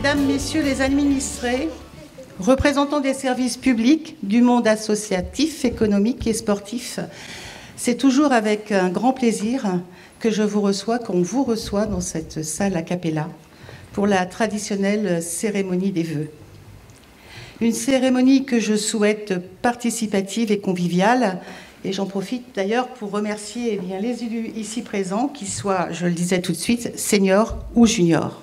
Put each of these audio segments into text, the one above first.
Mesdames, Messieurs les administrés, représentants des services publics, du monde associatif, économique et sportif, c'est toujours avec un grand plaisir que je vous reçois, qu'on vous reçoit dans cette salle a cappella pour la traditionnelle cérémonie des vœux. Une cérémonie que je souhaite participative et conviviale. Et j'en profite d'ailleurs pour remercier les élus ici présents, qu'ils soient, je le disais tout de suite, seniors ou juniors.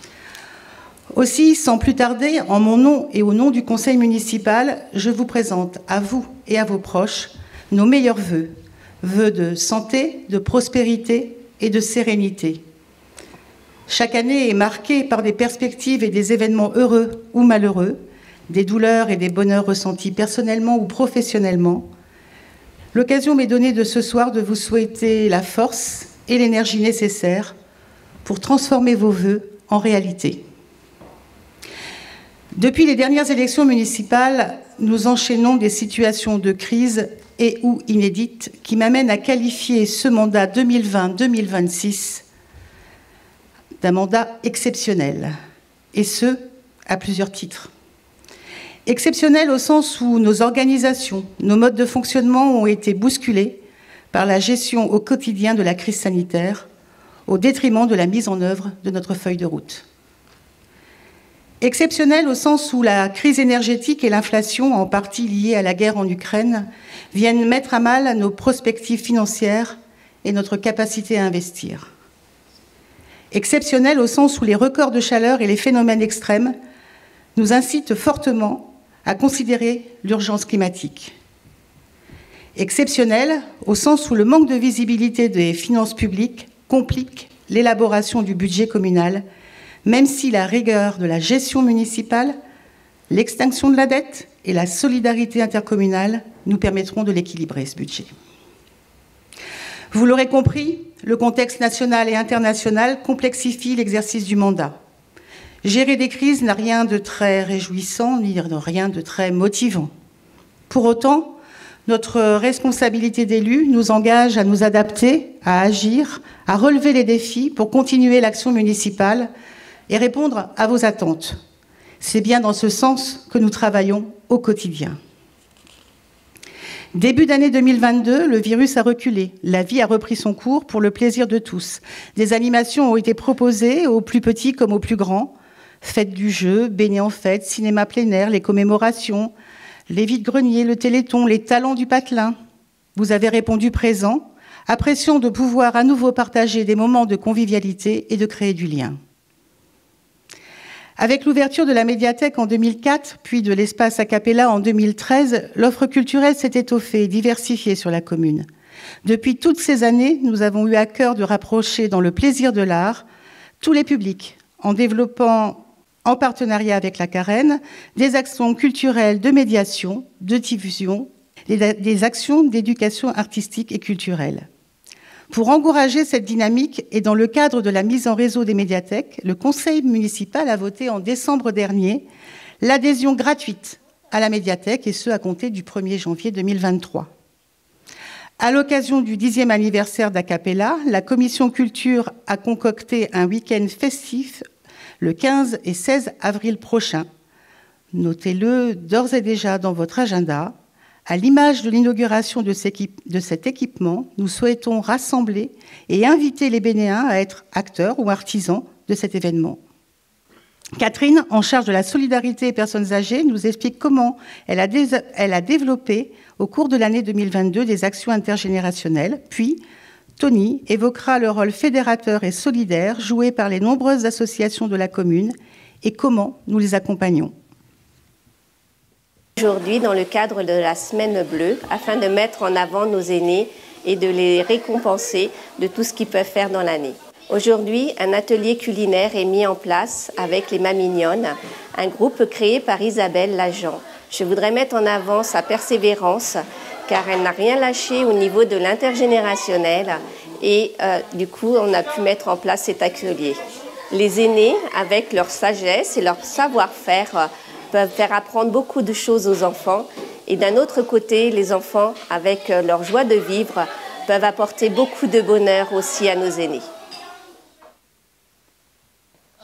Aussi, sans plus tarder, en mon nom et au nom du conseil municipal, je vous présente à vous et à vos proches nos meilleurs vœux. Vœux de santé, de prospérité et de sérénité. Chaque année est marquée par des perspectives et des événements heureux ou malheureux, des douleurs et des bonheurs ressentis personnellement ou professionnellement. L'occasion m'est donnée de ce soir de vous souhaiter la force et l'énergie nécessaires pour transformer vos vœux en réalité. Depuis les dernières élections municipales, nous enchaînons des situations de crise et ou inédites qui m'amènent à qualifier ce mandat 2020-2026 d'un mandat exceptionnel, et ce, à plusieurs titres. Exceptionnel au sens où nos organisations, nos modes de fonctionnement ont été bousculés par la gestion au quotidien de la crise sanitaire, au détriment de la mise en œuvre de notre feuille de route. Exceptionnel au sens où la crise énergétique et l'inflation, en partie liée à la guerre en Ukraine, viennent mettre à mal nos perspectives financières et notre capacité à investir. Exceptionnel au sens où les records de chaleur et les phénomènes extrêmes nous incitent fortement à considérer l'urgence climatique. Exceptionnel au sens où le manque de visibilité des finances publiques complique l'élaboration du budget communal, même si la rigueur de la gestion municipale, l'extinction de la dette et la solidarité intercommunale nous permettront de l'équilibrer, ce budget. Vous l'aurez compris, le contexte national et international complexifie l'exercice du mandat. Gérer des crises n'a rien de très réjouissant, ni rien de très motivant. Pour autant, notre responsabilité d'élu nous engage à nous adapter, à agir, à relever les défis pour continuer l'action municipale et répondre à vos attentes. C'est bien dans ce sens que nous travaillons au quotidien. Début d'année 2022, le virus a reculé. La vie a repris son cours pour le plaisir de tous. Des animations ont été proposées aux plus petits comme aux plus grands. Fête du jeu, beignets en fête, cinéma plein air, les commémorations, les vides-greniers, le téléthon, les talents du patelin. Vous avez répondu présent, appréciant de pouvoir à nouveau partager des moments de convivialité et de créer du lien. Avec l'ouverture de la médiathèque en 2004, puis de l'espace a cappella en 2013, l'offre culturelle s'est étoffée et diversifiée sur la commune. Depuis toutes ces années, nous avons eu à cœur de rapprocher dans le plaisir de l'art tous les publics, en développant, en partenariat avec la Carène, des actions culturelles de médiation, de diffusion, des actions d'éducation artistique et culturelle. Pour encourager cette dynamique et dans le cadre de la mise en réseau des médiathèques, le conseil municipal a voté en décembre dernier l'adhésion gratuite à la médiathèque, et ce à compter du 1er janvier 2023. À l'occasion du 10e anniversaire d'Acapella, la commission culture a concocté un week-end festif le 15 et 16 avril prochain. Notez-le d'ores et déjà dans votre agenda. À l'image de l'inauguration de cet équipement, nous souhaitons rassembler et inviter les Bénéens à être acteurs ou artisans de cet événement. Catherine, en charge de la solidarité et personnes âgées, nous explique comment elle a développé au cours de l'année 2022 des actions intergénérationnelles. Puis, Tony évoquera le rôle fédérateur et solidaire joué par les nombreuses associations de la commune et comment nous les accompagnons. Aujourd'hui, dans le cadre de la Semaine Bleue, afin de mettre en avant nos aînés et de les récompenser de tout ce qu'ils peuvent faire dans l'année. Aujourd'hui, un atelier culinaire est mis en place avec les Mamignonnes, un groupe créé par Isabelle Lajean. Je voudrais mettre en avant sa persévérance, car elle n'a rien lâché au niveau de l'intergénérationnel et du coup, on a pu mettre en place cet atelier. Les aînés, avec leur sagesse et leur savoir-faire, peuvent faire apprendre beaucoup de choses aux enfants. Et d'un autre côté, les enfants, avec leur joie de vivre, peuvent apporter beaucoup de bonheur aussi à nos aînés.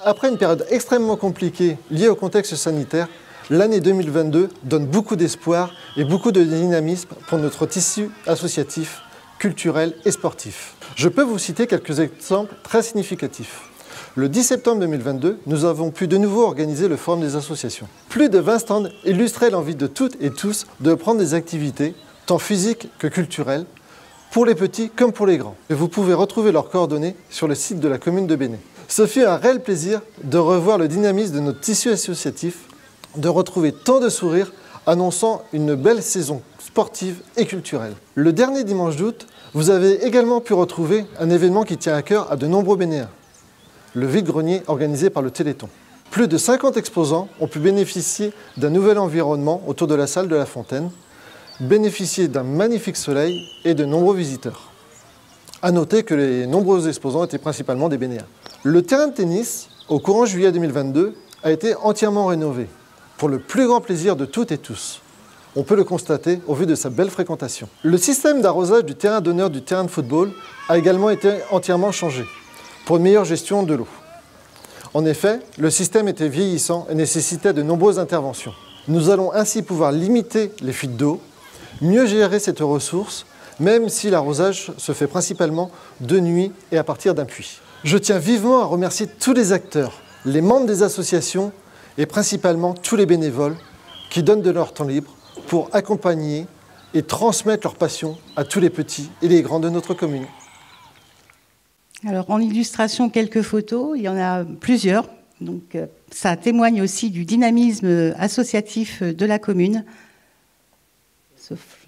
Après une période extrêmement compliquée liée au contexte sanitaire, l'année 2022 donne beaucoup d'espoir et beaucoup de dynamisme pour notre tissu associatif, culturel et sportif. Je peux vous citer quelques exemples très significatifs. Le 10 septembre 2022, nous avons pu de nouveau organiser le Forum des associations. Plus de 20 stands illustraient l'envie de toutes et tous de prendre des activités, tant physiques que culturelles, pour les petits comme pour les grands. Et vous pouvez retrouver leurs coordonnées sur le site de la commune de Bénay. Ce fut un réel plaisir de revoir le dynamisme de notre tissu associatif, de retrouver tant de sourires annonçant une belle saison sportive et culturelle. Le dernier dimanche d'août, vous avez également pu retrouver un événement qui tient à cœur à de nombreux Bénéens, le vide-grenier organisé par le Téléthon. Plus de 50 exposants ont pu bénéficier d'un nouvel environnement autour de la salle de la Fontaine, bénéficier d'un magnifique soleil et de nombreux visiteurs. A noter que les nombreux exposants étaient principalement des Bénéens. Le terrain de tennis, au courant juillet 2022, a été entièrement rénové, pour le plus grand plaisir de toutes et tous. On peut le constater au vu de sa belle fréquentation. Le système d'arrosage du terrain d'honneur du terrain de football a également été entièrement changé, pour une meilleure gestion de l'eau. En effet, le système était vieillissant et nécessitait de nombreuses interventions. Nous allons ainsi pouvoir limiter les fuites d'eau, mieux gérer cette ressource, même si l'arrosage se fait principalement de nuit et à partir d'un puits. Je tiens vivement à remercier tous les acteurs, les membres des associations et principalement tous les bénévoles qui donnent de leur temps libre pour accompagner et transmettre leur passion à tous les petits et les grands de notre commune. Alors, en illustration, quelques photos, il y en a plusieurs. Donc, ça témoigne aussi du dynamisme associatif de la commune. Sauf...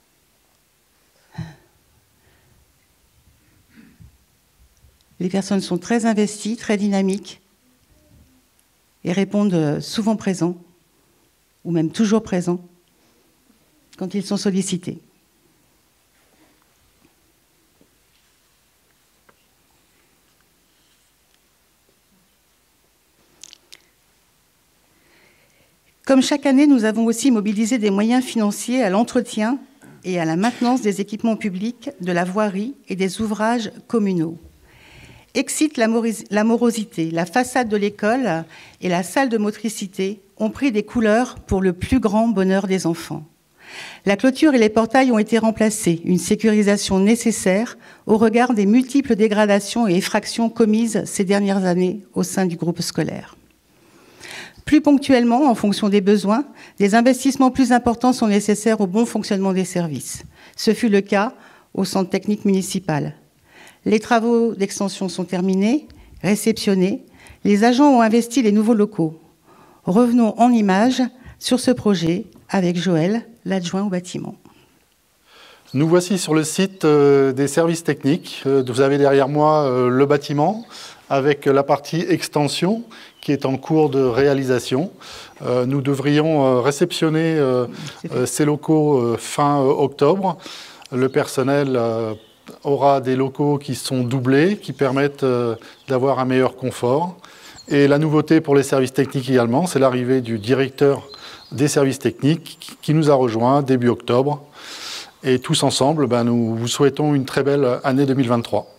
Les personnes sont très investies, très dynamiques et répondent souvent présents, ou même toujours présents, quand ils sont sollicités. Comme chaque année, nous avons aussi mobilisé des moyens financiers à l'entretien et à la maintenance des équipements publics, de la voirie et des ouvrages communaux. Excite la morosité, la façade de l'école et la salle de motricité ont pris des couleurs pour le plus grand bonheur des enfants. La clôture et les portails ont été remplacés, une sécurisation nécessaire au regard des multiples dégradations et effractions commises ces dernières années au sein du groupe scolaire. Plus ponctuellement, en fonction des besoins, des investissements plus importants sont nécessaires au bon fonctionnement des services. Ce fut le cas au centre technique municipal. Les travaux d'extension sont terminés, réceptionnés. Les agents ont investi les nouveaux locaux. Revenons en images sur ce projet avec Joël, l'adjoint au bâtiment. Nous voici sur le site des services techniques. Vous avez derrière moi le bâtiment avec la partie extension qui est en cours de réalisation. Nous devrions réceptionner ces locaux fin octobre. Le personnel aura des locaux qui sont doublés, qui permettent d'avoir un meilleur confort. Et la nouveauté pour les services techniques également, c'est l'arrivée du directeur des services techniques qui nous a rejoints début octobre. Et tous ensemble, nous vous souhaitons une très belle année 2023.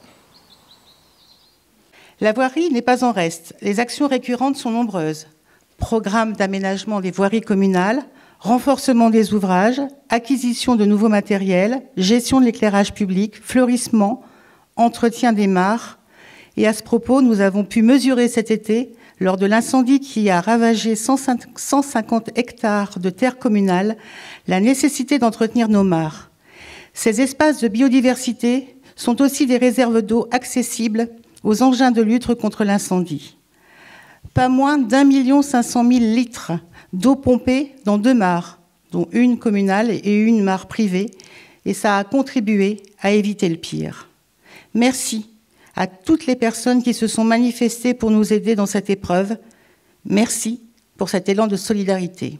La voirie n'est pas en reste. Les actions récurrentes sont nombreuses. Programme d'aménagement des voiries communales, renforcement des ouvrages, acquisition de nouveaux matériels, gestion de l'éclairage public, fleurissement, entretien des mares. Et à ce propos, nous avons pu mesurer cet été, lors de l'incendie qui a ravagé 150 hectares de terres communales, la nécessité d'entretenir nos mares. Ces espaces de biodiversité sont aussi des réserves d'eau accessibles aux engins de lutte contre l'incendie. Pas moins d'1 500 000 litres d'eau pompée dans 2 mares, dont une communale et une mare privée, et ça a contribué à éviter le pire. Merci à toutes les personnes qui se sont manifestées pour nous aider dans cette épreuve. Merci pour cet élan de solidarité.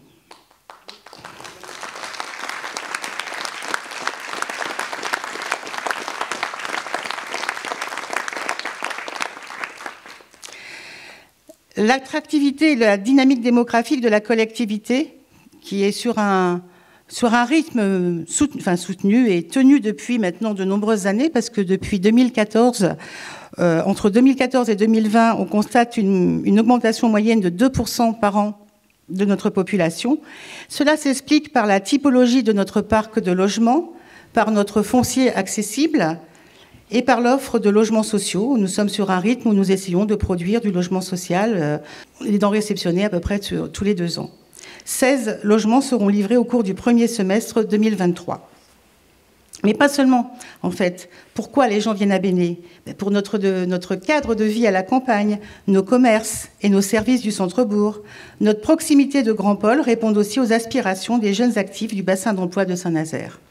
L'attractivité et la dynamique démographique de la collectivité, qui est sur un rythme soutenu et tenu depuis maintenant de nombreuses années, parce que depuis 2014, Entre 2014 et 2020, on constate une augmentation moyenne de 2% par an de notre population. Cela s'explique par la typologie de notre parc de logements, par notre foncier accessible et par l'offre de logements sociaux. Nous sommes sur un rythme où nous essayons de produire du logement social, les denrées réceptionnées à peu près tous les 2 ans. 16 logements seront livrés au cours du premier semestre 2023. Mais pas seulement, en fait. Pourquoi les gens viennent à Béné? Pour notre cadre de vie à la campagne, nos commerces et nos services du centre-bourg. Notre proximité de Grand Pôle répond aussi aux aspirations des jeunes actifs du bassin d'emploi de Saint-Nazaire.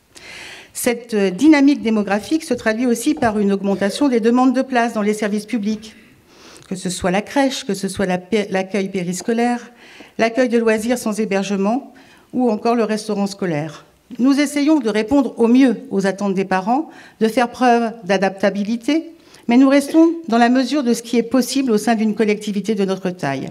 Cette dynamique démographique se traduit aussi par une augmentation des demandes de places dans les services publics, que ce soit la crèche, que ce soit l'accueil périscolaire, l'accueil de loisirs sans hébergement ou encore le restaurant scolaire. Nous essayons de répondre au mieux aux attentes des parents, de faire preuve d'adaptabilité, mais nous restons dans la mesure de ce qui est possible au sein d'une collectivité de notre taille.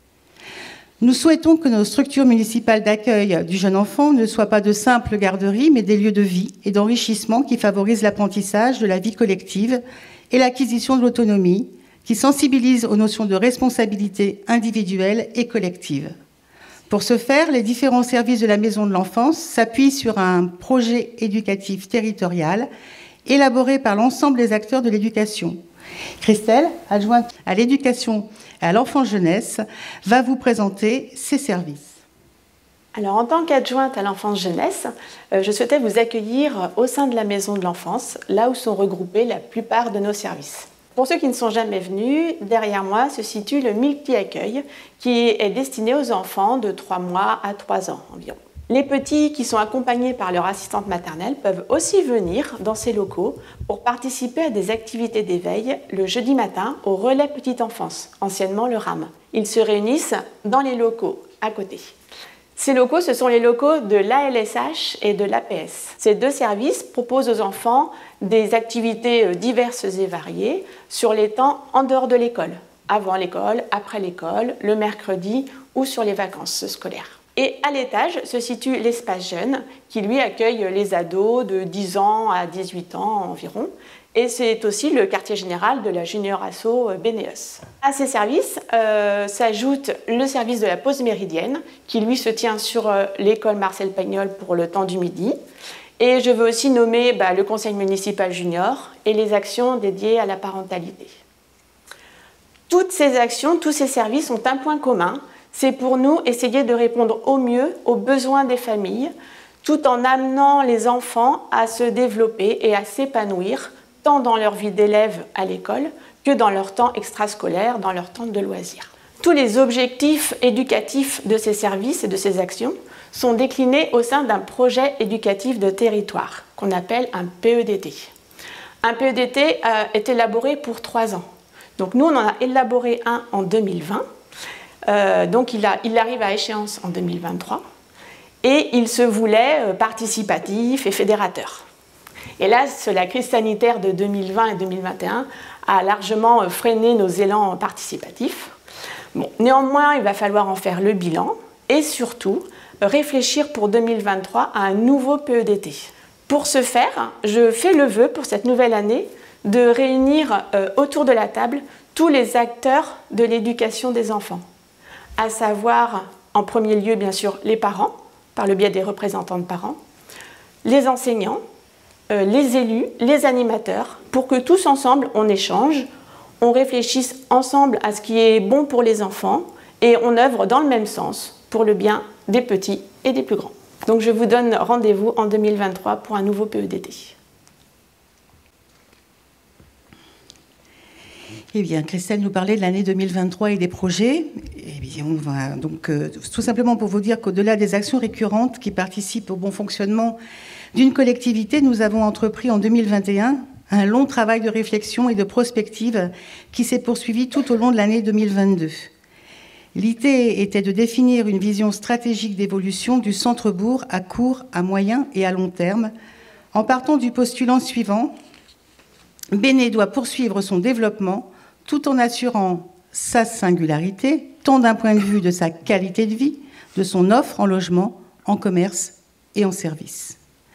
Nous souhaitons que nos structures municipales d'accueil du jeune enfant ne soient pas de simples garderies, mais des lieux de vie et d'enrichissement qui favorisent l'apprentissage de la vie collective et l'acquisition de l'autonomie, qui sensibilisent aux notions de responsabilité individuelle et collective. Pour ce faire, les différents services de la Maison de l'Enfance s'appuient sur un projet éducatif territorial élaboré par l'ensemble des acteurs de l'éducation. Christelle, adjointe à l'éducation et à l'enfance-jeunesse, va vous présenter ces services. Alors, en tant qu'adjointe à l'enfance-jeunesse, je souhaitais vous accueillir au sein de la Maison de l'Enfance, là où sont regroupés la plupart de nos services. Pour ceux qui ne sont jamais venus, derrière moi se situe le multi-accueil qui est destiné aux enfants de 3 mois à 3 ans environ. Les petits qui sont accompagnés par leur assistante maternelle peuvent aussi venir dans ces locaux pour participer à des activités d'éveil le jeudi matin au relais petite enfance, anciennement le RAM. Ils se réunissent dans les locaux à côté. Ces locaux, ce sont les locaux de l'ALSH et de l'APS. Ces 2 services proposent aux enfants des activités diverses et variées sur les temps en dehors de l'école, avant l'école, après l'école, le mercredi ou sur les vacances scolaires. Et à l'étage se situe l'espace jeune qui lui accueille les ados de 10 ans à 18 ans environ. Et c'est aussi le quartier général de la Junior Asso Bénéos. À ces services s'ajoute le service de la pause méridienne qui lui se tient sur l'école Marcel Pagnol pour le temps du midi. Et je veux aussi nommer le conseil municipal junior et les actions dédiées à la parentalité. Toutes ces actions, tous ces services ont un point commun. C'est pour nous essayer de répondre au mieux aux besoins des familles, tout en amenant les enfants à se développer et à s'épanouir, tant dans leur vie d'élève à l'école que dans leur temps extrascolaire, dans leur temps de loisirs. Tous les objectifs éducatifs de ces services et de ces actions sont déclinés au sein d'un projet éducatif de territoire qu'on appelle un PEDT. Un PEDT est élaboré pour 3 ans. Donc nous, on en a élaboré un en 2020. Donc il arrive à échéance en 2023. Et il se voulait participatif et fédérateur. Hélas, la crise sanitaire de 2020 et 2021 a largement freiné nos élans participatifs. Bon, néanmoins, il va falloir en faire le bilan et surtout réfléchir pour 2023 à un nouveau PEDT. Pour ce faire, je fais le vœu pour cette nouvelle année de réunir autour de la table tous les acteurs de l'éducation des enfants, à savoir en premier lieu bien sûr les parents, par le biais des représentants de parents, les enseignants, les élus, les animateurs, pour que tous ensemble on échange, on réfléchisse ensemble à ce qui est bon pour les enfants et on œuvre dans le même sens pour le bien des petits et des plus grands. Donc je vous donne rendez-vous en 2023 pour un nouveau PEDT. Eh bien, Christelle nous parlait de l'année 2023 et des projets. Eh bien, on va donc tout simplement pour vous dire qu'au-delà des actions récurrentes qui participent au bon fonctionnement d'une collectivité, nous avons entrepris en 2021 un long travail de réflexion et de prospective qui s'est poursuivi tout au long de l'année 2022. L'idée était de définir une vision stratégique d'évolution du centre-bourg à court, à moyen et à long terme, en partant du postulant suivant: Béné doit poursuivre son développement tout en assurant sa singularité, tant d'un point de vue de sa qualité de vie, de son offre en logement, en commerce et en services.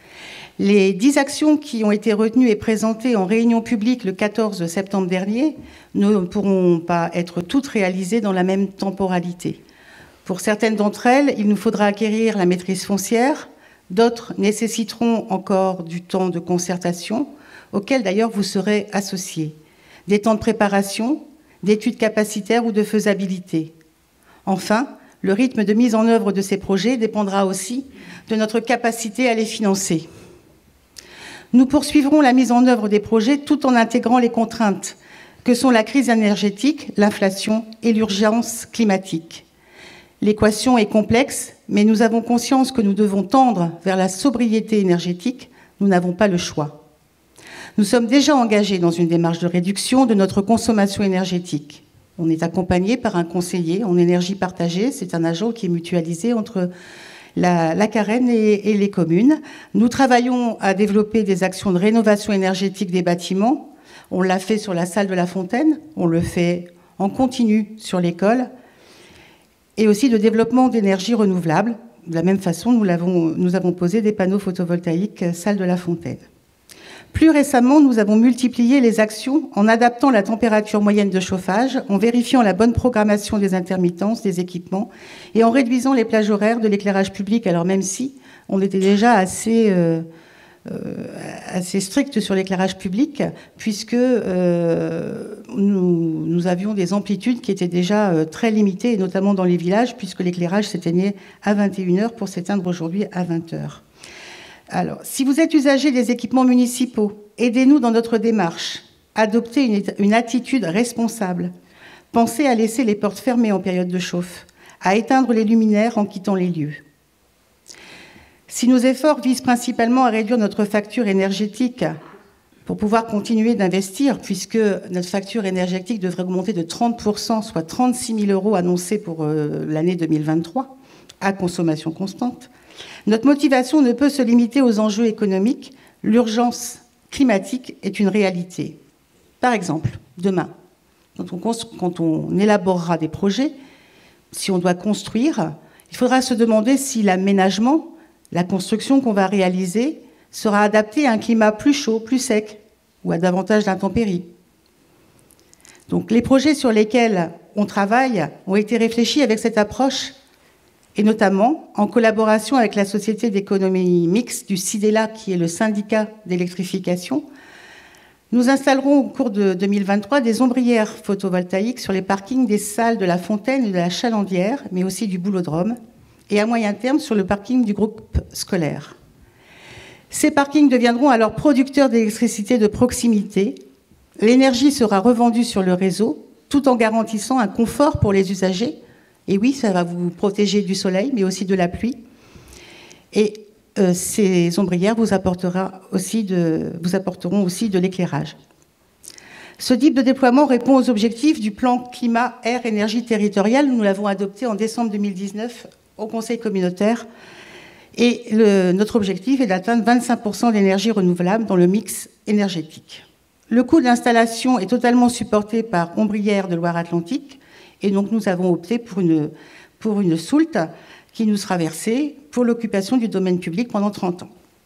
Les 10 actions qui ont été retenues et présentées en réunion publique le 14 septembre dernier ne pourront pas être toutes réalisées dans la même temporalité. Pour certaines d'entre elles, il nous faudra acquérir la maîtrise foncière. D'autres nécessiteront encore du temps de concertation, auquel d'ailleurs vous serez associés. Des temps de préparation, d'études capacitaires ou de faisabilité. Enfin, le rythme de mise en œuvre de ces projets dépendra aussi de notre capacité à les financer. Nous poursuivrons la mise en œuvre des projets tout en intégrant les contraintes que sont la crise énergétique, l'inflation et l'urgence climatique. L'équation est complexe, mais nous avons conscience que nous devons tendre vers la sobriété énergétique. Nous n'avons pas le choix. Nous sommes déjà engagés dans une démarche de réduction de notre consommation énergétique. On est accompagné par un conseiller en énergie partagée. C'est un agent qui est mutualisé entre la Carène et les communes. Nous travaillons à développer des actions de rénovation énergétique des bâtiments. On l'a fait sur la salle de la Fontaine, on le fait en continu sur l'école, et aussi de développement d'énergie renouvelable. De la même façon, nous avons posé des panneaux photovoltaïques salle de la Fontaine. Plus récemment, nous avons multiplié les actions en adaptant la température moyenne de chauffage, en vérifiant la bonne programmation des intermittences, des équipements, et en réduisant les plages horaires de l'éclairage public. Alors même si on était déjà assez strict sur l'éclairage public, puisque nous avions des amplitudes qui étaient déjà très limitées, et notamment dans les villages, puisque l'éclairage s'éteignait à 21h pour s'éteindre aujourd'hui à 20h. Alors, si vous êtes usager des équipements municipaux, aidez-nous dans notre démarche. Adoptez une attitude responsable. Pensez à laisser les portes fermées en période de chauffe, à éteindre les luminaires en quittant les lieux. Si nos efforts visent principalement à réduire notre facture énergétique pour pouvoir continuer d'investir, puisque notre facture énergétique devrait augmenter de 30%, soit 36 000 € annoncés pour l'année 2023, à consommation constante, notre motivation ne peut se limiter aux enjeux économiques. L'urgence climatique est une réalité. Par exemple, demain, quand on élaborera des projets, si on doit construire, il faudra se demander si l'aménagement, la construction qu'on va réaliser, sera adaptée à un climat plus chaud, plus sec, ou à davantage d'intempéries. Donc les projets sur lesquels on travaille ont été réfléchis avec cette approche, et notamment en collaboration avec la Société d'économie mixte du CIDELA, qui est le syndicat d'électrification. Nous installerons au cours de 2023 des ombrières photovoltaïques sur les parkings des salles de la Fontaine et de la Chalandière, mais aussi du Boulodrome, et à moyen terme sur le parking du groupe scolaire. Ces parkings deviendront alors producteurs d'électricité de proximité. L'énergie sera revendue sur le réseau, tout en garantissant un confort pour les usagers. Et oui, ça va vous protéger du soleil, mais aussi de la pluie. Et ces ombrières vous apporteront aussi de l'éclairage. Ce type de déploiement répond aux objectifs du plan climat-air-énergie territorial. Nous l'avons adopté en décembre 2019 au Conseil communautaire. Et notre objectif est d'atteindre 25% d'énergie renouvelable dans le mix énergétique. Le coût d'installation est totalement supporté par Ombrières de Loire-Atlantique. Et donc, nous avons opté pour une soulte qui nous sera versée pour l'occupation du domaine public pendant 30 ans.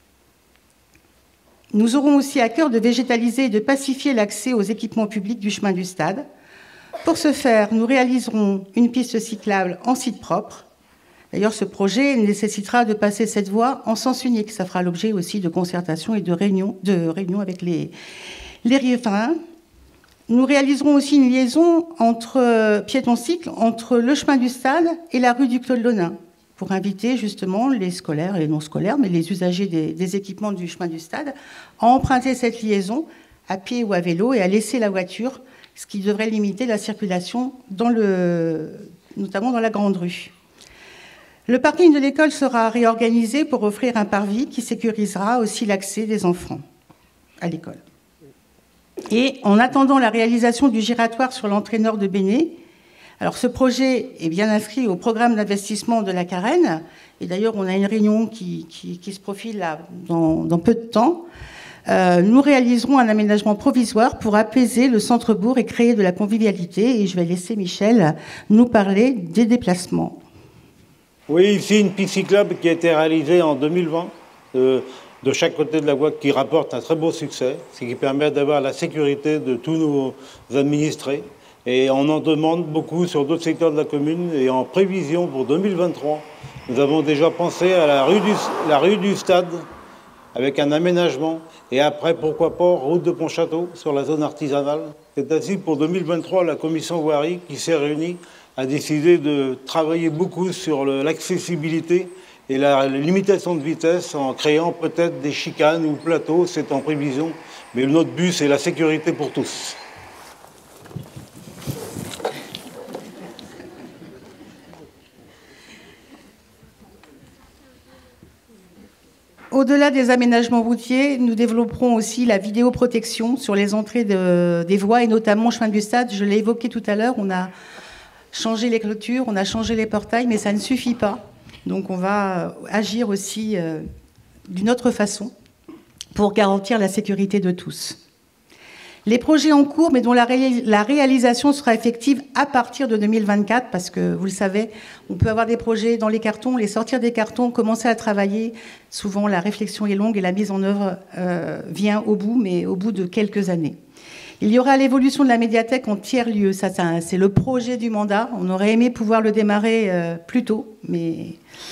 Nous aurons aussi à cœur de végétaliser et de pacifier l'accès aux équipements publics du chemin du stade. Pour ce faire, nous réaliserons une piste cyclable en site propre. D'ailleurs, ce projet nécessitera de passer cette voie en sens unique. Ça fera l'objet aussi de concertations et de réunions avec les riverains. Nous réaliserons aussi une liaison piéton-cycle entre le chemin du stade et la rue du Claude Lonin, pour inviter justement les scolaires et les non-scolaires, mais les usagers des équipements du chemin du stade, à emprunter cette liaison à pied ou à vélo et à laisser la voiture, ce qui devrait limiter la circulation, notamment dans la grande rue. Le parking de l'école sera réorganisé pour offrir un parvis qui sécurisera aussi l'accès des enfants à l'école. Et en attendant la réalisation du giratoire sur l'entrée nord de Béné, alors ce projet est bien inscrit au programme d'investissement de la Carène, et d'ailleurs on a une réunion qui se profile là dans peu de temps. Nous réaliserons un aménagement provisoire pour apaiser le centre-bourg et créer de la convivialité, et je vais laisser Michel nous parler des déplacements. Oui, ici une piste cyclable qui a été réalisée en 2020. de chaque côté de la voie qui rapporte un très beau succès, ce qui permet d'avoir la sécurité de tous nos administrés. Et on en demande beaucoup sur d'autres secteurs de la commune. Et en prévision pour 2023, nous avons déjà pensé à la rue du Stade avec un aménagement. Et après, pourquoi pas, route de Pontchâteau sur la zone artisanale. C'est ainsi pour 2023, la commission voirie qui s'est réunie a décidé de travailler beaucoup sur l'accessibilité et la limitation de vitesse en créant peut-être des chicanes ou plateaux, c'est en prévision. Mais notre but, c'est la sécurité pour tous. Au-delà des aménagements routiers, nous développerons aussi la vidéoprotection sur les entrées des voies et notamment chemin du Stade. Je l'ai évoqué tout à l'heure, on a changé les clôtures, on a changé les portails, mais ça ne suffit pas. Donc on va agir aussi d'une autre façon pour garantir la sécurité de tous. Les projets en cours, mais dont la réalisation sera effective à partir de 2024, parce que, vous le savez, on peut avoir des projets dans les cartons, les sortir des cartons, commencer à travailler. Souvent, la réflexion est longue et la mise en œuvre vient au bout, mais au bout de quelques années. Il y aura l'évolution de la médiathèque en tiers-lieu. Ça, c'est le projet du mandat. On aurait aimé pouvoir le démarrer plus tôt, mais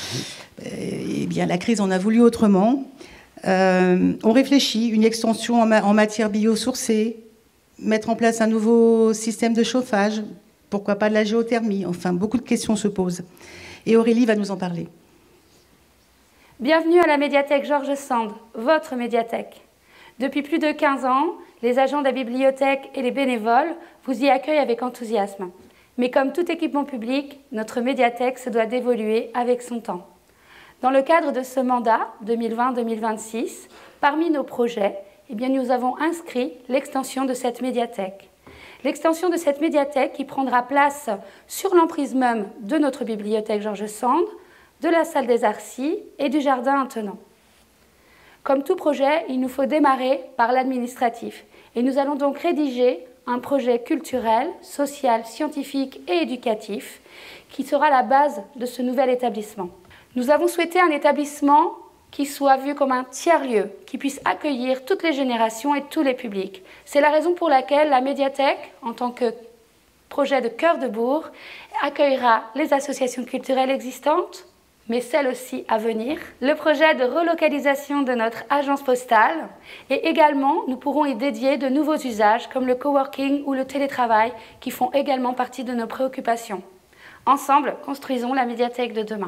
eh bien, la crise en a voulu autrement. On réfléchit, une extension en matière biosourcée, mettre en place un nouveau système de chauffage, pourquoi pas de la géothermie, enfin beaucoup de questions se posent. Et Aurélie va nous en parler. Bienvenue à la médiathèque Georges Sand, votre médiathèque. Depuis plus de 15 ans, les agents de la bibliothèque et les bénévoles vous y accueillent avec enthousiasme. Mais comme tout équipement public, notre médiathèque se doit d'évoluer avec son temps. Dans le cadre de ce mandat 2020-2026, parmi nos projets, eh bien, nous avons inscrit l'extension de cette médiathèque. L'extension de cette médiathèque qui prendra place sur l'emprise même de notre bibliothèque Georges Sand, de la salle des Arcis et du jardin attenant. Comme tout projet, il nous faut démarrer par l'administratif. Et nous allons donc rédiger un projet culturel, social, scientifique et éducatif qui sera la base de ce nouvel établissement. Nous avons souhaité un établissement qui soit vu comme un tiers-lieu, qui puisse accueillir toutes les générations et tous les publics. C'est la raison pour laquelle la médiathèque, en tant que projet de cœur de bourg, accueillera les associations culturelles existantes, mais celles aussi à venir, le projet de relocalisation de notre agence postale, et également nous pourrons y dédier de nouveaux usages comme le coworking ou le télétravail qui font également partie de nos préoccupations. Ensemble, construisons la médiathèque de demain.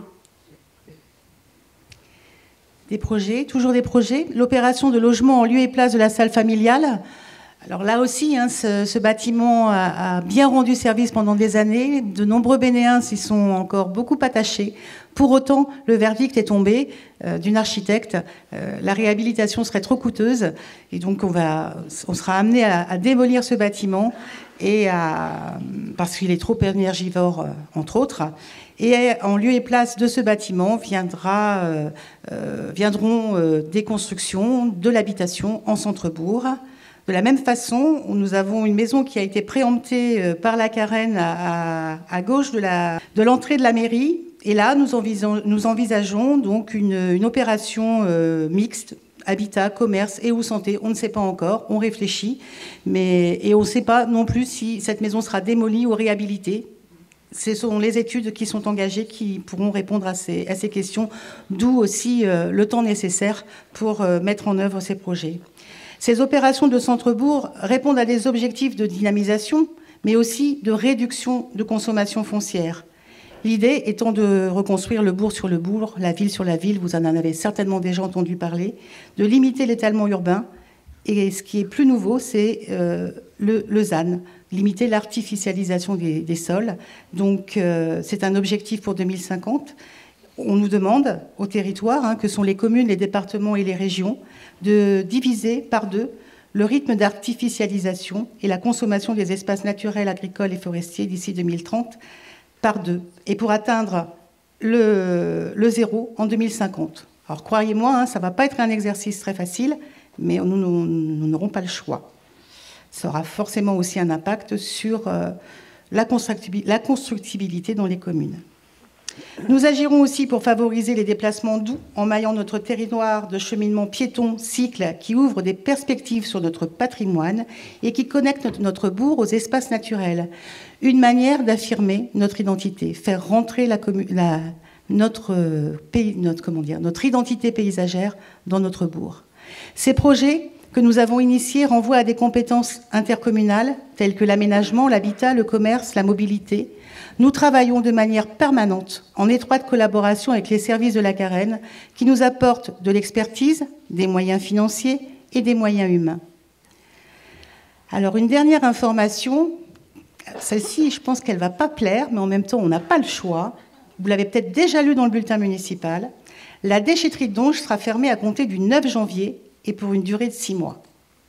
Des projets, toujours des projets. L'opération de logement en lieu et place de la salle familiale. Alors là aussi, ce bâtiment a bien rendu service pendant des années. De nombreux Bénéens s'y sont encore beaucoup attachés. Pour autant, le verdict est tombé d'une architecte. La réhabilitation serait trop coûteuse. Et donc, on sera amené à démolir ce bâtiment parce qu'il est trop énergivore, entre autres. Et en lieu et place de ce bâtiment viendront des constructions, de l'habitation en centre-bourg. De la même façon, nous avons une maison qui a été préemptée par la Carène à gauche de l'entrée de la mairie. Et là, nous envisageons donc une opération mixte, habitat, commerce et ou santé. On ne sait pas encore, on réfléchit. Et on ne sait pas non plus si cette maison sera démolie ou réhabilitée. Ce sont les études qui sont engagées qui pourront répondre à ces questions, d'où aussi le temps nécessaire pour mettre en œuvre ces projets. Ces opérations de centre-bourg répondent à des objectifs de dynamisation, mais aussi de réduction de consommation foncière. L'idée étant de reconstruire le bourg sur le bourg, la ville sur la ville, vous en avez certainement déjà entendu parler, de limiter l'étalement urbain. Et ce qui est plus nouveau, c'est le ZAN, limiter l'artificialisation des sols. Donc c'est un objectif pour 2050. On nous demande au territoire, que sont les communes, les départements et les régions, de diviser par 2 le rythme d'artificialisation et la consommation des espaces naturels, agricoles et forestiers d'ici 2030 par 2. Et pour atteindre le zéro en 2050. Alors croyez-moi, ça ne va pas être un exercice très facile, mais nous n'aurons pas le choix. Ça aura forcément aussi un impact sur la constructibilité dans les communes. Nous agirons aussi pour favoriser les déplacements doux en maillant notre territoire de cheminement piéton, cycle, qui ouvre des perspectives sur notre patrimoine et qui connecte notre bourg aux espaces naturels. Une manière d'affirmer notre identité, faire rentrer notre identité paysagère dans notre bourg. Ces projets que nous avons initiés renvoient à des compétences intercommunales telles que l'aménagement, l'habitat, le commerce, la mobilité. Nous travaillons de manière permanente, en étroite collaboration avec les services de la Carène, qui nous apportent de l'expertise, des moyens financiers et des moyens humains. Alors, une dernière information, celle-ci, je pense qu'elle ne va pas plaire, mais en même temps, on n'a pas le choix. Vous l'avez peut-être déjà lu dans le bulletin municipal. La déchetterie de Donges sera fermée à compter du 9 janvier et pour une durée de 6 mois.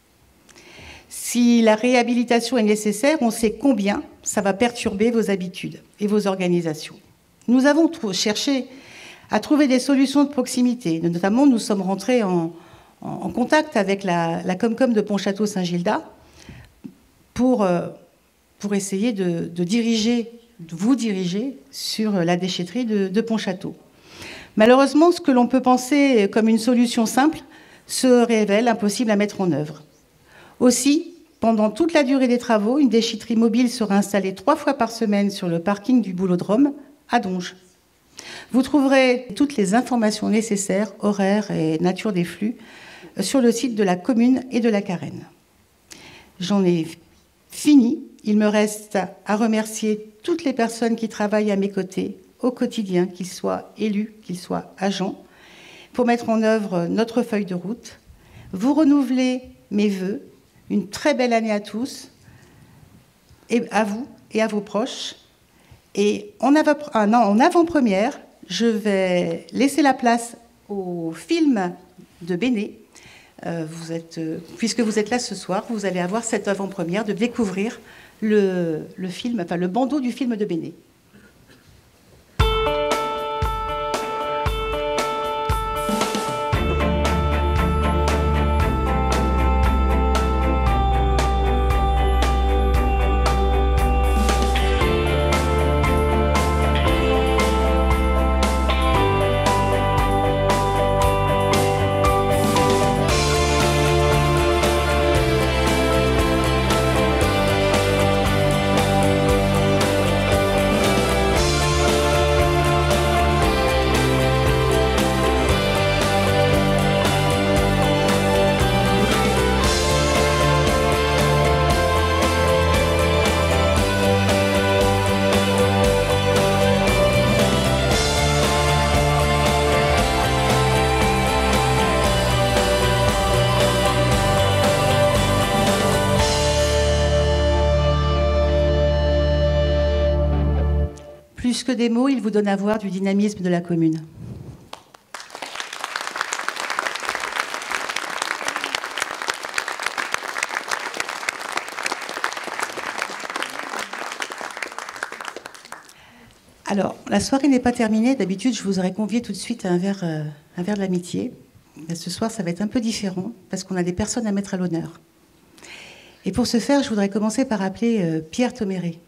Si la réhabilitation est nécessaire, on sait combien ça va perturber vos habitudes et vos organisations. Nous avons cherché à trouver des solutions de proximité. Notamment, nous sommes rentrés en contact avec la Comcom de Pontchâteau-Saint-Gildas pour essayer de vous diriger sur la déchetterie de Pontchâteau. Malheureusement, ce que l'on peut penser comme une solution simple se révèle impossible à mettre en œuvre. Aussi, pendant toute la durée des travaux, une déchetterie mobile sera installée 3 fois par semaine sur le parking du Boulodrome à Donges. Vous trouverez toutes les informations nécessaires, horaires et nature des flux, sur le site de la commune et de la Carène. J'en ai fini. Il me reste à remercier toutes les personnes qui travaillent à mes côtés au quotidien, qu'ils soient élus, qu'ils soient agents, pour mettre en œuvre notre feuille de route. Vous renouvelez mes vœux. Une très belle année à tous, et à vous et à vos proches. Et en avant-première, je vais laisser la place au film de Béné. Puisque vous êtes là ce soir, vous allez avoir cette avant-première de découvrir le film, enfin le bandeau du film de Béné. Plus que des mots, il vous donne à voir du dynamisme de la commune. Alors, la soirée n'est pas terminée. D'habitude, je vous aurais convié tout de suite à un verre de l'amitié. Mais ce soir, ça va être un peu différent parce qu'on a des personnes à mettre à l'honneur. Et pour ce faire, je voudrais commencer par appeler Pierre Thoméré.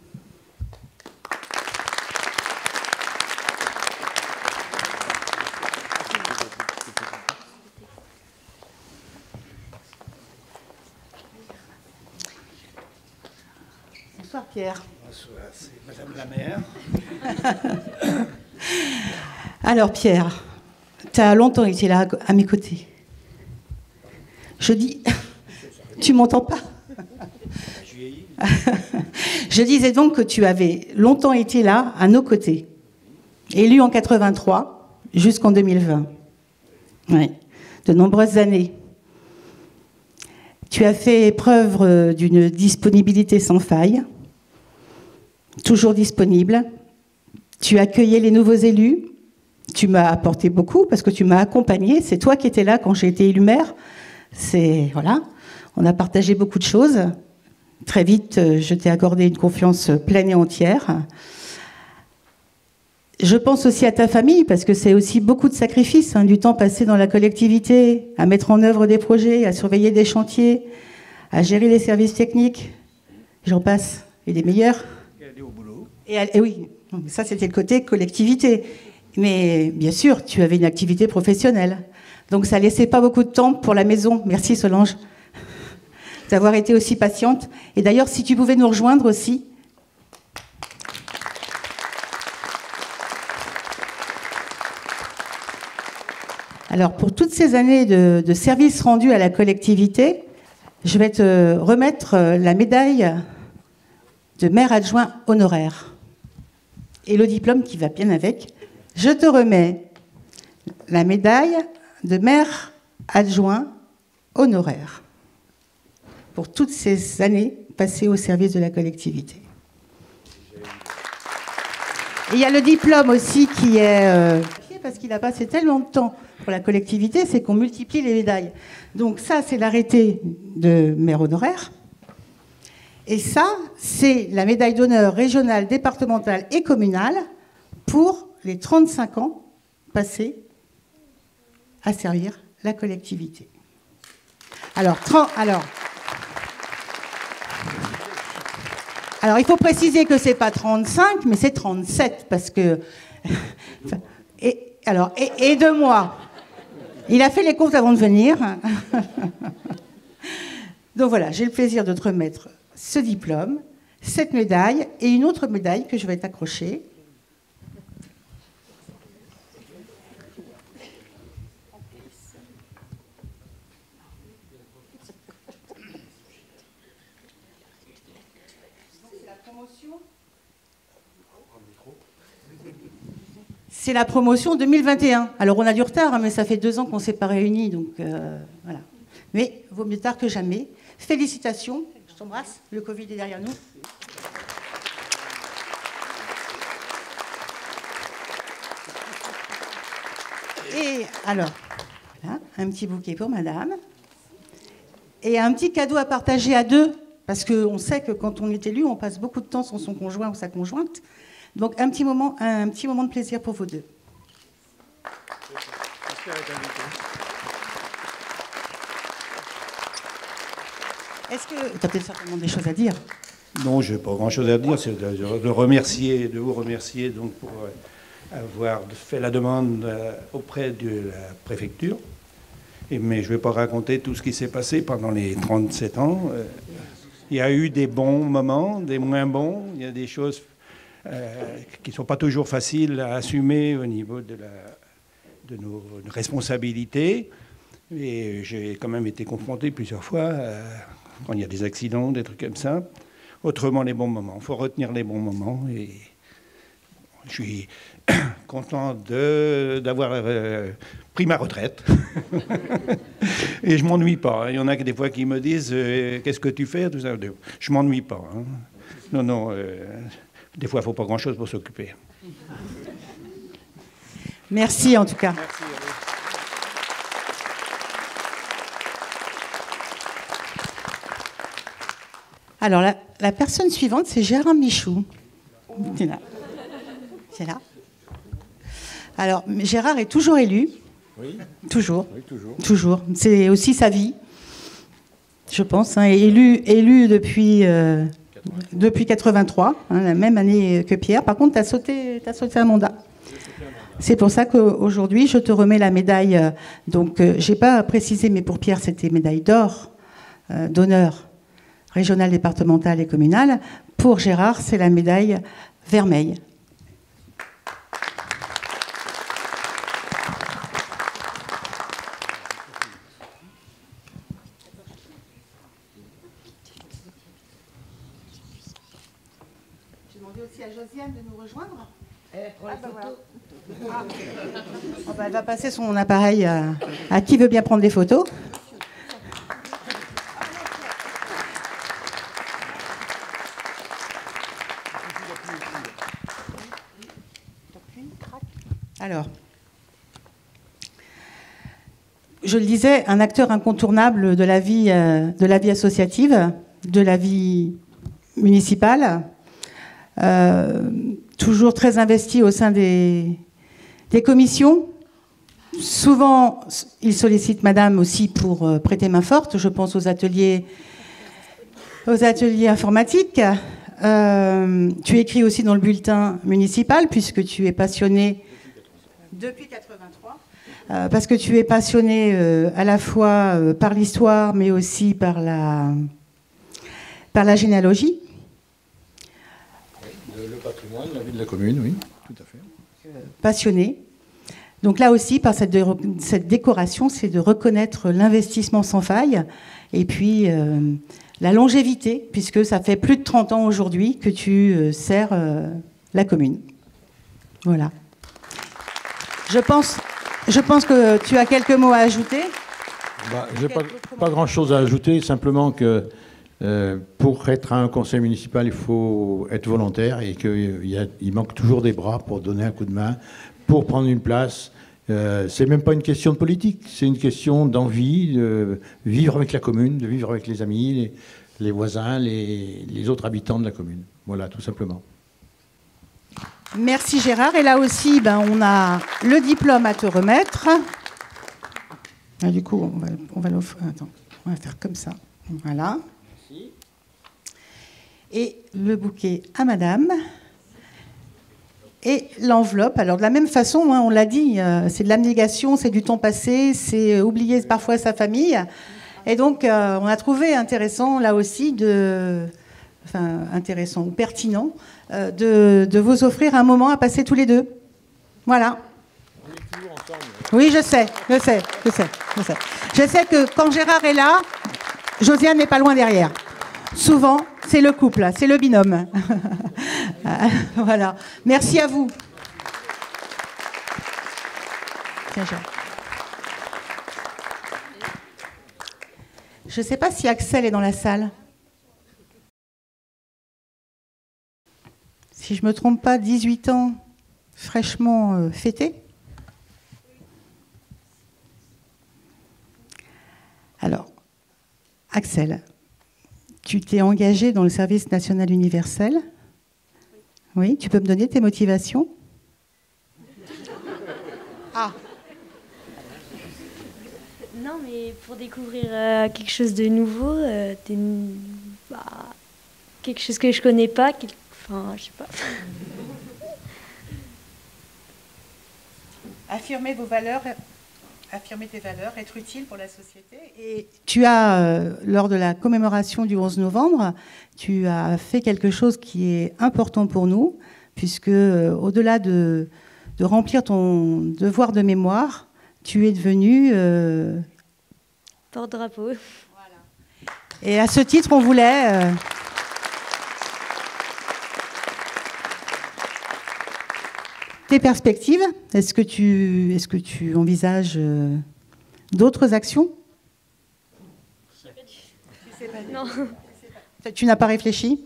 Bonsoir Pierre. Bonsoir, c'est Madame la maire. Alors Pierre, tu as longtemps été là à mes côtés. Je dis... Tu m'entends pas? Je disais donc que tu avais longtemps été là à nos côtés. Élu en 83 jusqu'en 2020. Ouais, de nombreuses années. Tu as fait preuve d'une disponibilité sans faille, toujours disponible. Tu as accueilli les nouveaux élus. Tu m'as apporté beaucoup parce que tu m'as accompagné. C'est toi qui étais là quand j'ai été élu maire. Voilà. On a partagé beaucoup de choses. Très vite, je t'ai accordé une confiance pleine et entière. Je pense aussi à ta famille, parce que c'est aussi beaucoup de sacrifices, du temps passé dans la collectivité, à mettre en œuvre des projets, à surveiller des chantiers, à gérer les services techniques. J'en passe, et des meilleurs. Et aller au boulot. Et oui, Donc, ça, c'était le côté collectivité. Mais bien sûr, tu avais une activité professionnelle. Donc ça laissait pas beaucoup de temps pour la maison. Merci Solange d'avoir été aussi patiente. Et d'ailleurs, si tu pouvais nous rejoindre aussi. Alors, pour toutes ces années de services rendus à la collectivité, je vais te remettre la médaille de maire adjoint honoraire. Et le diplôme qui va bien avec. Je te remets la médaille de maire adjoint honoraire pour toutes ces années passées au service de la collectivité. Et il y a le diplôme aussi qui est... parce qu'il a passé tellement de temps pour la collectivité, c'est qu'on multiplie les médailles. Donc ça, c'est l'arrêté de maire honoraire. Et ça, c'est la médaille d'honneur régionale, départementale et communale pour les 35 ans passés à servir la collectivité. Alors, il faut préciser que c'est pas 35, mais c'est 37, parce que... aide-moi. Il a fait les comptes avant de venir. Donc voilà, j'ai le plaisir de te remettre ce diplôme, cette médaille et une autre médaille que je vais t'accrocher. C'est la promotion 2021. Alors on a du retard, hein, mais ça fait 2 ans qu'on ne s'est pas réunis, donc voilà. Mais vaut mieux tard que jamais. Félicitations, je t'embrasse, le Covid est derrière nous. Et alors, voilà, un petit bouquet pour madame. Et un petit cadeau à partager à 2, parce qu'on sait que quand on est élu, on passe beaucoup de temps sans son conjoint ou sa conjointe. Donc un petit moment de plaisir pour vous deux. Est-ce que tu as peut-être certainement des choses à dire? Non, je n'ai pas grand-chose à dire. C'est de vous remercier donc pour avoir fait la demande auprès de la préfecture. Mais je ne vais pas raconter tout ce qui s'est passé pendant les 37 ans. Il y a eu des bons moments, des moins bons. Il y a des choses qui ne sont pas toujours faciles à assumer au niveau de nos responsabilités. Et j'ai quand même été confronté plusieurs fois quand il y a des accidents, des trucs comme ça. Autrement, les bons moments. Il faut retenir les bons moments. Et je suis content d'avoir pris ma retraite. Et je ne m'ennuie pas. Il y en a des fois qui me disent qu'est-ce que tu fais, tout ça. Je ne m'ennuie pas. Hein. Non. Des fois, il ne faut pas grand-chose pour s'occuper. Merci en tout cas. Merci. Alors, la personne suivante, c'est Gérard Michou. C'est là. C'est là. Alors, Gérard est toujours élu. Oui. Toujours. Oui, toujours. Toujours. C'est aussi sa vie, je pense. Hein, élu depuis 83, hein, la même année que Pierre. Par contre, tu as sauté un mandat. C'est pour ça qu'aujourd'hui, je te remets la médaille. Donc, je n'ai pas précisé, mais pour Pierre, c'était médaille d'or, d'honneur, régionale, départementale et communale. Pour Gérard, c'est la médaille vermeille. J'ai demandé aussi à Josiane de nous rejoindre. Elle va passer son appareil à qui veut bien prendre des photos. Alors, je le disais, un acteur incontournable de la vie associative, de la vie municipale, toujours très investi au sein des commissions. Souvent, il sollicite madame aussi pour prêter main forte. Je pense aux ateliers informatiques. Tu écris aussi dans le bulletin municipal, puisque tu es passionné depuis 83, parce que tu es passionné à la fois par l'histoire, mais aussi par la généalogie. Le patrimoine, la vie de la commune, oui, tout à fait. Passionné. Donc là aussi, par cette décoration, c'est de reconnaître l'investissement sans faille, et puis la longévité, puisque ça fait plus de 30 ans aujourd'hui que tu sers la commune. Voilà. Je pense que tu as quelques mots à ajouter. Je n'ai pas grand-chose à ajouter, simplement que pour être à un conseil municipal, il faut être volontaire et qu'il manque toujours des bras pour donner un coup de main, pour prendre une place. C'est même pas une question de politique, c'est une question d'envie de vivre avec la commune, de vivre avec les amis, les voisins, les autres habitants de la commune. Voilà, tout simplement. Merci Gérard. Et là aussi, on a le diplôme à te remettre. Ah, du coup, on va l'offrir. Attends, on va faire comme ça. Voilà. Merci. Et le bouquet à madame. Et l'enveloppe, alors de la même façon, on l'a dit, c'est de l'abnégation, c'est du temps passé, c'est oublier parfois sa famille. Et donc, on a trouvé intéressant, là aussi, intéressant ou pertinent, de vous offrir un moment à passer tous les deux. Voilà. On est toujours ensemble. Oui, je sais que quand Gérard est là, Josiane n'est pas loin derrière. Souvent, c'est le couple, c'est le binôme. Voilà. Merci à vous. Tiens, je ne sais pas si Axel est dans la salle. Si je ne me trompe pas, 18 ans, fraîchement fêté. Alors, Axel, tu t'es engagé dans le service national universel. Oui, tu peux me donner tes motivations? Ah. Non, mais pour découvrir quelque chose de nouveau, quelque chose que je connais pas, enfin, je sais pas. Affirmer vos valeurs, affirmer tes valeurs, être utile pour la société. Et tu as, lors de la commémoration du 11 novembre, tu as fait quelque chose qui est important pour nous, puisque au-delà de remplir ton devoir de mémoire, tu es devenu... porte-drapeau. Voilà. Et à ce titre, on voulait... tes perspectives, est-ce que tu envisages d'autres actions? Non. Tu n'as pas réfléchi?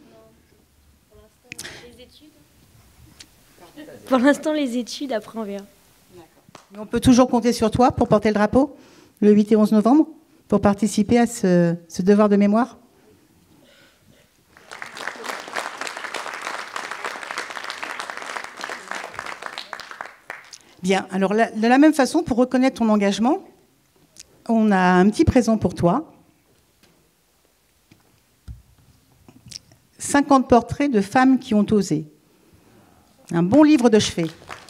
Pour l'instant, les études, après on verra. Mais on peut toujours compter sur toi pour porter le drapeau le 8 et 11 novembre, pour participer à ce devoir de mémoire? Bien, alors de la même façon, pour reconnaître ton engagement, on a un petit présent pour toi. 50 portraits de femmes qui ont osé. Un bon livre de chevet.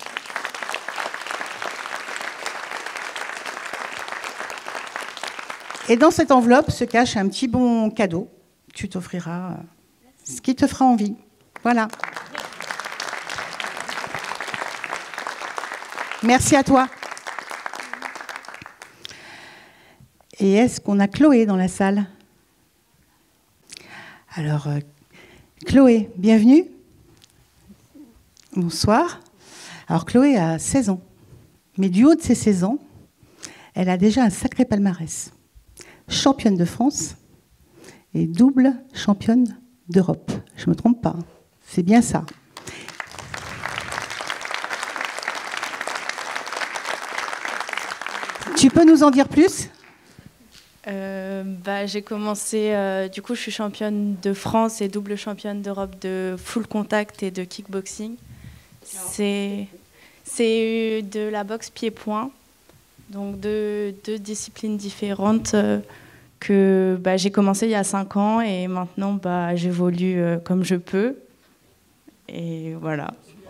Et dans cette enveloppe se cache un petit bon cadeau. Tu t'offriras ce qui te fera envie. Voilà. Merci à toi. Et est-ce qu'on a Chloé dans la salle? Alors, Chloé, bienvenue. Bonsoir. Alors, Chloé a 16 ans. Mais du haut de ses 16 ans, elle a déjà un sacré palmarès. Championne de France et double championne d'Europe. Je ne me trompe pas. C'est bien ça. Tu peux nous en dire plus? J'ai commencé, du coup je suis championne de France et double championne d'Europe de full contact et de kickboxing. C'est de la boxe pied-point, donc deux disciplines différentes que j'ai commencé il y a 5 ans et maintenant j'évolue comme je peux. Et voilà.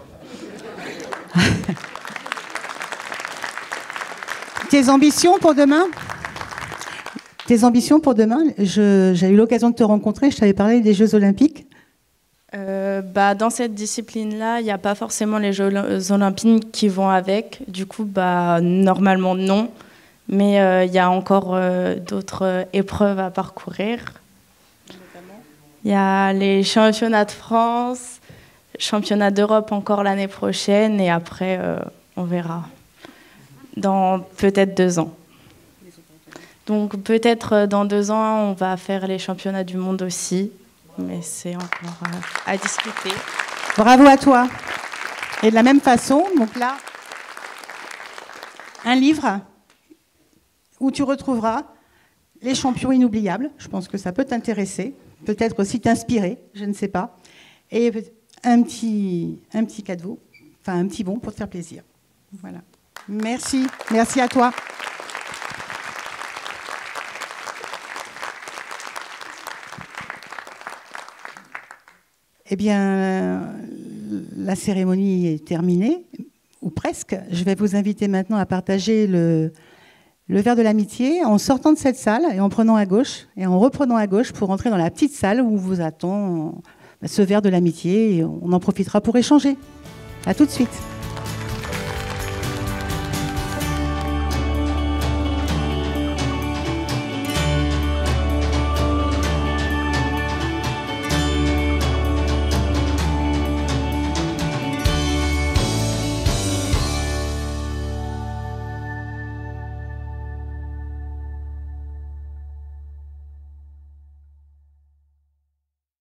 Tes ambitions pour demain? Tes ambitions pour demain? J'ai eu l'occasion de te rencontrer, je t'avais parlé des Jeux Olympiques. Dans cette discipline-là, il n'y a pas forcément les Jeux Olympiques qui vont avec. Du coup, normalement, non. Mais il y a encore d'autres épreuves à parcourir. Il y a les championnats de France, championnat d'Europe encore l'année prochaine, et après, on verra. Dans peut-être 2 ans. Donc peut-être dans 2 ans, on va faire les championnats du monde aussi. Mais c'est encore à discuter. Bravo à toi. Et de la même façon, donc là, un livre où tu retrouveras les champions inoubliables. Je pense que ça peut t'intéresser, peut-être aussi t'inspirer, je ne sais pas. Et un petit cadeau, enfin un petit bon pour te faire plaisir. Voilà. Merci. Merci à toi. Eh bien, la cérémonie est terminée, ou presque. Je vais vous inviter maintenant à partager le verre de l'amitié en sortant de cette salle et en prenant à gauche, et en reprenant à gauche pour entrer dans la petite salle où vous attend ce verre de l'amitié, et on en profitera pour échanger. À tout de suite.